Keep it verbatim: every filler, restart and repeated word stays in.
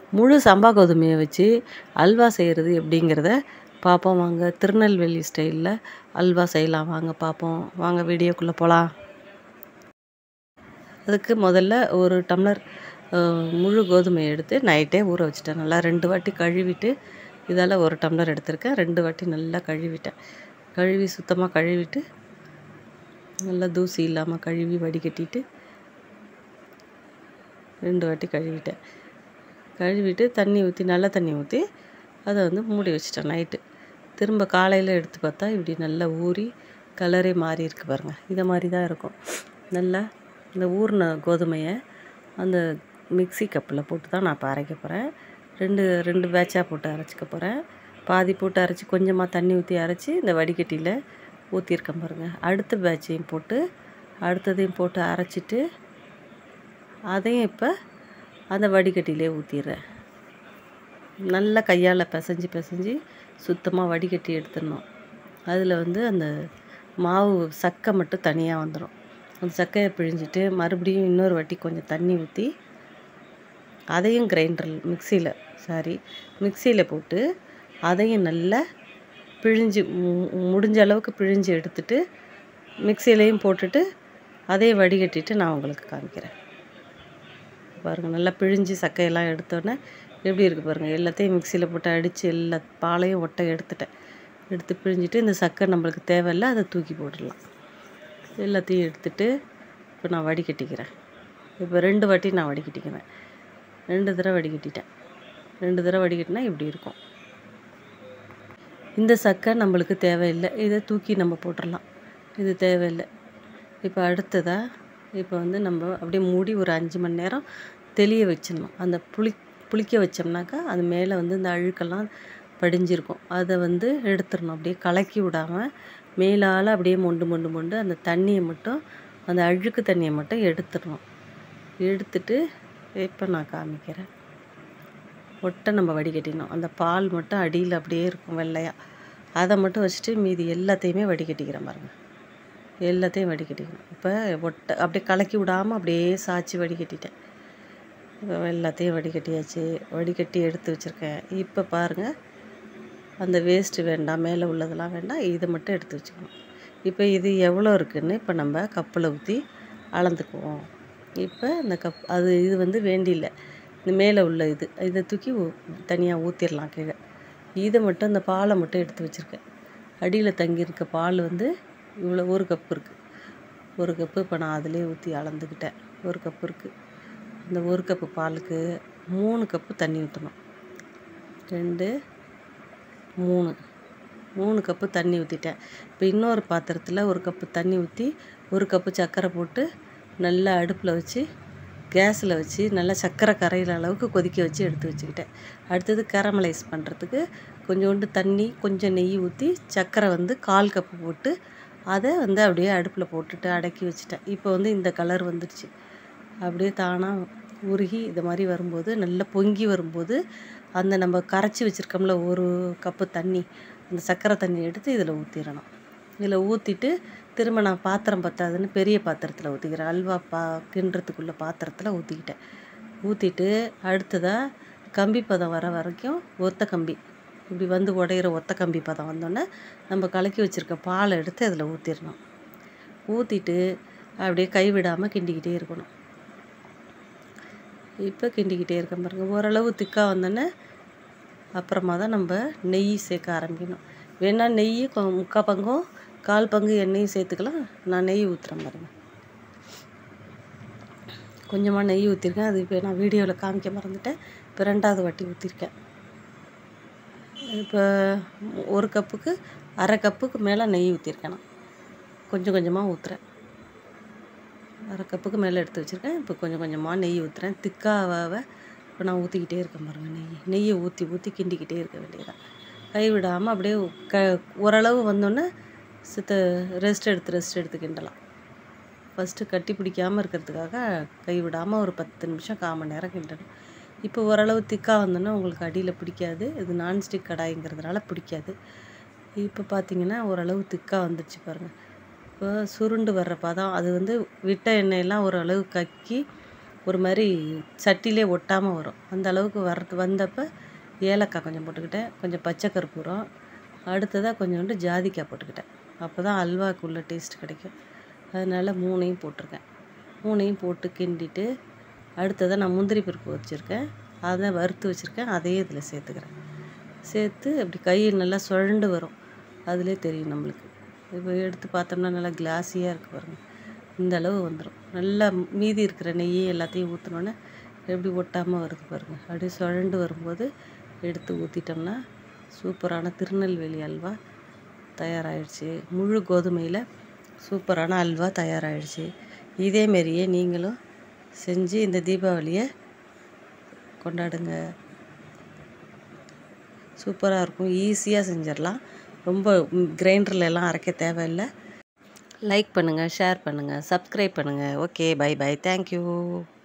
முழு சம்பா கோதுமையை வச்சு அல்வா செய்கிறது எப்படிங்கிறத பார்ப்போம் வாங்க. திருநெல்வேலி ஸ்டைலில் அல்வா செய்யலாம் வாங்க பார்ப்போம். வாங்க வீடியோக்குள்ளே போகலாம். அதுக்கு முதல்ல ஒரு டம்ளர் முழு கோதுமையை எடுத்து நைட்டே ஊற வச்சுட்டேன். நல்லா ரெண்டு வாட்டி கழுவிட்டு, இதால் ஒரு டம்ளர் எடுத்திருக்கேன். ரெண்டு வாட்டி நல்லா கழுவிட்டேன். கழுவி சுத்தமாக கழுவிட்டு நல்லா தூசி இல்லாமல் கழுவி வடிகட்டிட்டு ரெண்டு வாட்டி கழுவிட்டேன். கழுவிட்டு தண்ணி ஊற்றி நல்ல தண்ணி ஊற்றி அதை வந்து மூடி வச்சிட்டேன் நைட்டு. திரும்ப காலையில் எடுத்து பார்த்தா இப்படி நல்லா ஊறி கலரே மாறி இருக்கு பாருங்கள். இதை மாதிரி தான் இருக்கும். நல்லா இந்த ஊறின கோதுமையை அந்த மிக்சி கப்பில் போட்டு தான் நான் இப்போ அரைக்க போகிறேன். ரெண்டு ரெண்டு பேட்சாக போட்டு அரைச்சிக்க போகிறேன். பாதி போட்டு அரைச்சி கொஞ்சமாக தண்ணி ஊற்றி அரைச்சி இந்த வடிகட்டியில் ஊற்றிருக்கேன் பாருங்கள். அடுத்த பேட்சையும் போட்டு அடுத்ததையும் போட்டு அரைச்சிட்டு அதையும் இப்போ அந்த வடிகட்டிலே ஊற்றிடுறேன். நல்லா கையால் பிசைஞ்சு பிசைஞ்சு சுத்தமாக வடிகட்டி எடுத்துடணும். அதில் வந்து அந்த மாவு சக்கை மட்டும் தனியாக வந்துடும். அந்த சக்கையை பிழிஞ்சிட்டு மறுபடியும் இன்னொரு வாட்டி கொஞ்சம் தண்ணி ஊற்றி அதையும் கிரைண்டரில் மிக்சியில் சாரி மிக்சியில் போட்டு அதையும் நல்லா பிழிஞ்சு முடிஞ்ச அளவுக்கு பிழிஞ்சு எடுத்துட்டு மிக்சியிலையும் போட்டுட்டு அதையும் வடிகட்டிட்டு நான் உங்களுக்கு காமிக்கிறேன் பாருங்கள். நல்லா பிழிஞ்சு சக்கையெல்லாம் எடுத்தோன்னே எப்படி இருக்குது பாருங்கள். எல்லாத்தையும் மிக்சியில் போட்டு அடித்து எல்லா பாலையும் ஒட்டை எடுத்துட்டேன். எடுத்து பிழிஞ்சிட்டு இந்த சக்கை நம்மளுக்கு தேவையில்லை, அதை தூக்கி போட்டுடலாம். எல்லாத்தையும் எடுத்துட்டு இப்போ நான் வடிகட்டிக்கிறேன். இப்போ ரெண்டு வாட்டி நான் வடிகட்டிக்கிறேன். ரெண்டு தடவை வடிகட்டிட்டேன். ரெண்டு தடவை வடிகட்டினா இப்படி இருக்கும். இந்த சக்கை நம்மளுக்கு தேவையில்லை, இதை தூக்கி நம்ம போட்டுடலாம். இது தேவையில்லை. இப்போ அடுத்ததாக இப்போ வந்து நம்ம அப்படியே மூடி ஒரு அஞ்சு மணி நேரம் தெளிய வச்சிடணும். அந்த புளி புளிக்க வச்சோம்னாக்கா அது மேலே வந்து இந்த அழுக்கெல்லாம் படிஞ்சிருக்கும். அதை வந்து எடுத்துடணும். அப்படியே கலக்கி விடாமல் மேலால் அப்படியே மொண்டு மொண்டு மொண்டு அந்த தண்ணியை மட்டும் அந்த அழுக்கு தண்ணியை மட்டும் எடுத்துடணும். எடுத்துட்டு இப்போ நான் காமிக்கிறேன். ஒட்டை நம்ம வடிகட்டிடணும். அந்த பால் மட்டும் அடியில் அப்படியே இருக்கும் வெள்ளையாக. அதை மட்டும் வச்சுட்டு மீதி எல்லாத்தையுமே வடிகட்டிக்கிறேன் பாருங்கள். எல்லாத்தையும் வடிகட்டிக்கணும். இப்போ ஒட்டை அப்படியே கலக்கி விடாமல் அப்படியே சாய்ச்சி வடிகட்டிட்டேன். இப்போ எல்லாத்தையும் வடிகட்டியாச்சு. வடிகட்டி எடுத்து வச்சுருக்கேன். இப்போ பாருங்கள், அந்த வேஸ்ட்டு வேண்டாம், மேலே உள்ளதெல்லாம் வேண்டாம், இதை மட்டும் எடுத்து வச்சுக்கணும். இப்போ இது எவ்வளோ இருக்குதுன்னு இப்போ நம்ம கப்பில் ஊற்றி அளந்துக்குவோம். இப்போ இந்த கப் அது இது வந்து வேண்டியில்லை, இந்த மேலே உள்ள இது இதை தூக்கி தனியாக ஊற்றிடலாம் கீழே. இதை மட்டும் இந்த பாலை மட்டும் எடுத்து வச்சுருக்கேன். அடியில் தங்கியிருக்க பால் வந்து இவ்வளோ ஒரு கப்பு இருக்குது. ஒரு கப்பு இப்போ நான் அதிலே ஊற்றி அளந்துக்கிட்டேன். ஒரு கப்பு இருக்குது. அந்த ஒரு கப்பு பாலுக்கு மூணு கப்பு தண்ணி ஊற்றணும். ரெண்டு மூணு மூணு கப்பு தண்ணி ஊற்றிட்டேன். இப்போ இன்னொரு பாத்திரத்தில் ஒரு கப்பு தண்ணி ஊற்றி ஒரு கப்பு சர்க்கரை போட்டு நல்லா அடுப்பில் வச்சு கேஸில் வச்சு நல்லா சர்க்கரை கரையிற அளவுக்கு கொதிக்க வச்சு எடுத்து வச்சுக்கிட்டேன். அடுத்தது கேரமலைஸ் பண்ணுறதுக்கு கொஞ்சோண்டு தண்ணி கொஞ்சம் நெய் ஊற்றி சர்க்கரை வந்து கால் கப்பு போட்டு அதை வந்து அப்படியே அடுப்பில் போட்டுட்டு அடக்கி வச்சுட்டேன். இப்போ வந்து இந்த கலர் வந்துடுச்சு. அப்படியே தானாக உருகி இது மாதிரி வரும்போது நல்லா பொங்கி வரும்போது அந்த நம்ம கரைச்சி வச்சுருக்கோம்ல ஒரு கப்பு தண்ணி, அந்த சர்க்கரை தண்ணி எடுத்து இதில் ஊற்றிடணும். இதில் ஊற்றிட்டு திரும்ப நான் பாத்திரம் பத்தாதுன்னு பெரிய பாத்திரத்தில் ஊற்றிக்கிறேன். அல்வா பா கிண்டுறதுக்குள்ள பாத்திரத்தில் ஊற்றிக்கிட்டேன். ஊற்றிட்டு அடுத்ததாக கம்பி பதம் வர வரைக்கும் ஒத்த கம்பி இப்படி வந்து உடையிற ஒத்த கம்பி பதம் வந்தோடனே நம்ம கலக்கி வச்சுருக்க பாலை எடுத்து அதில் ஊற்றிடணும். ஊற்றிட்டு அப்படியே கைவிடாமல் கிண்டிக்கிட்டே இருக்கணும். இப்போ கிண்டிக்கிட்டே இருக்க பாருங்க. ஓரளவு திக்காக வந்தோடனே அப்புறமா தான் நம்ம நெய் சேர்க்க ஆரம்பிக்கணும். வேணால் நெய் முக்கால் பங்கும் கால் பங்கு எண்ணெயும் சேர்த்துக்கலாம். நான் நெய் ஊற்றுறேன் பாருங்கள். கொஞ்சமாக நெய் ஊற்றிருக்கேன். அது இப்போ நான் வீடியோவில் காமிக்க மறந்துட்டேன். இப்போ ரெண்டாவது வாட்டி ஊற்றிருக்கேன். இப்போ ஒரு கப்புக்கு அரை கப்புக்கு மேலே நெய் ஊற்றிருக்கேன். நான் கொஞ்சம் கொஞ்சமாக ஊற்றுறேன். அரை கப்புக்கு மேலே எடுத்து வச்சுருக்கேன். இப்போ கொஞ்சம் கொஞ்சமாக நெய் ஊற்றுறேன். திக்காக இப்போ நான் ஊற்றிக்கிட்டே இருக்கேன் பாருங்கள். நெய் நெய்யை ஊற்றி ஊற்றி கிண்டிக்கிட்டே இருக்க வேண்டியதான். கைவிடாமல் அப்படியே க ஓரளவு வந்தோடனே சித்த ரெஸ்ட் எடுத்து ரெஸ்ட் எடுத்து கிண்டலாம். ஃபஸ்ட்டு கட்டி பிடிக்காமல் இருக்கிறதுக்காக கைவிடாமல் ஒரு பத்து நிமிஷம் கால் மணி நேரம் கிண்டணும். இப்போ ஓரளவு திக்காக வந்தோன்னா உங்களுக்கு அடியில் பிடிக்காது. இது நான்ஸ்டிக் கடாய்ங்கிறதுனால பிடிக்காது. இப்போ பார்த்திங்கன்னா ஓரளவு திக்காக வந்துடுச்சு பாருங்கள். இப்போ சுருண்டு வர்ற பதம் அது வந்து விட்ட எண்ணெயெல்லாம் ஓரளவு கக்கி ஒரு மாதிரி சட்டிலே ஒட்டாமல் வரும். அந்த அளவுக்கு வர்றது வந்தப்போ ஏலக்காய் கொஞ்சம் போட்டுக்கிட்டேன், கொஞ்சம் பச்சை கற்பூரம், அடுத்ததாக கொஞ்சோண்டு ஜாதிக்காய் போட்டுக்கிட்டேன். அப்போ தான் அல்வாக்குள்ள டேஸ்ட் கிடைக்கும். அதனால் மூணையும் போட்டிருக்கேன். மூணையும் போட்டு கிண்டிட்டு அடுத்ததாக நான் முந்திரி பருப்பு வச்சுருக்கேன், அதை வறுத்து வச்சுருக்கேன், அதையே இதில் சேர்த்துக்கிறேன். சேர்த்து அப்படி கை நல்லா சுழண்டு வரும், அதிலே தெரியும் நம்மளுக்கு. இப்போ எடுத்து பார்த்தோம்னா நல்லா கிளாஸியாக இருக்குது பாருங்கள். இந்த அளவு வந்துடும். நல்லா மீதி இருக்கிற நெய்யை எல்லாத்தையும் ஊற்றினோன்னே எப்படி ஒட்டாமல் வருது பாருங்கள். அப்படியே சுழண்டு வரும்போது எடுத்து ஊற்றிட்டோம்னா சூப்பரான திருநெல்வேலி அல்வா தயாராகிடுச்சு. முழு கோதுமையில் சூப்பரான அல்வா தயாராகிடுச்சு. இதேமாரியே நீங்களும் செஞ்சு இந்த தீபாவளியை கொண்டாடுங்க. சூப்பராக இருக்கும். ஈஸியாக செஞ்சிடலாம். ரொம்ப கிரைண்டரில் எல்லாம் அரைக்க தேவையில்லை. லைக் பண்ணுங்கள், ஷேர் பண்ணுங்கள், சப்ஸ்கிரைப் பண்ணுங்கள். Okay, bye bye, thank you.